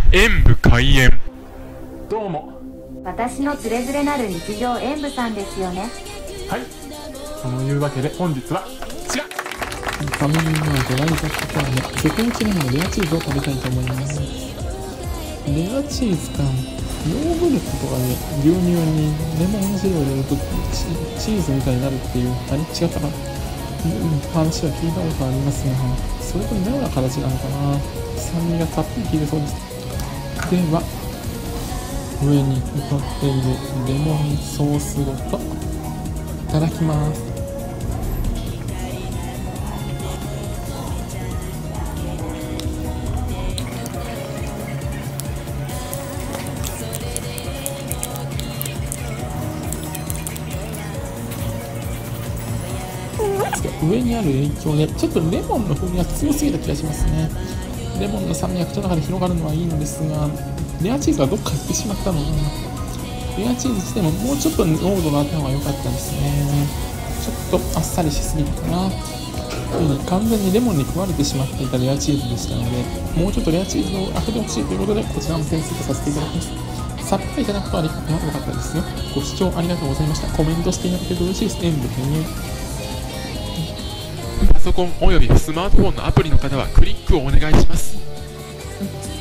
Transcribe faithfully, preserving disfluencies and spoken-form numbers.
演武開演。どうも。 私のつれづれなる日常演武さんですよね。 はい。そのいうわけで本日はこちら。 ファミリーマートライザックからの世界一レモンのレアチーズを食べたいと思います。レアチーズか。ヨーグルトとかね、牛乳にレモン汁を入れると チ, チーズみたいになるっていう、あれ違ったかな、話は聞いたことありますが、それと似たような形なのかな。酸味がたっぷり効いてそうです。では、上にかかっているレモンソースごといただきます。上にある影響でちょっとレモンの風味が強すぎた気がしますね。レモンの酸味が口の中で広がるのはいいのですが、レアチーズがどっか行ってしまったので、レアチーズ自体ももうちょっと濃度があった方が良かったですね。ちょっとあっさりしすぎたかな。完全にレモンに食われてしまっていたレアチーズでしたので、もうちょっとレアチーズを当ててほしいということで、こちらの点数とさせていただきます。さっぱりいただくことはできなかったですよ。ご視聴ありがとうございました。コメントしていただけると嬉しいです。演武編入。 パソコンおよびスマートフォンのアプリの方はクリックをお願いします。